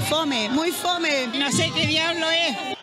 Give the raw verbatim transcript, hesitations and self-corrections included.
fome, muy fome. No sé qué diablo es.